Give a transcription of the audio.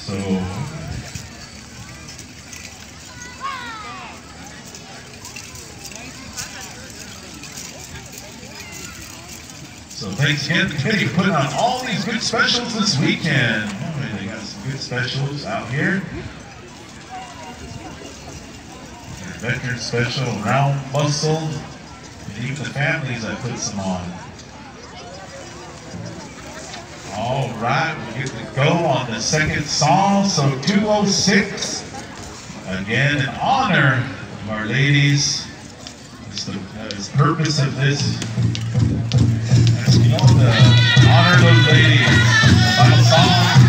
So thanks again to the committee for putting on all these good specials this weekend. Oh, they got some good specials out here. Their veteran special, round muscle, and even the families that put some on. All right, we get to go on the second song. So 206, again in honor of our ladies. That is the purpose of this. As you know, to honor those ladies. Final song.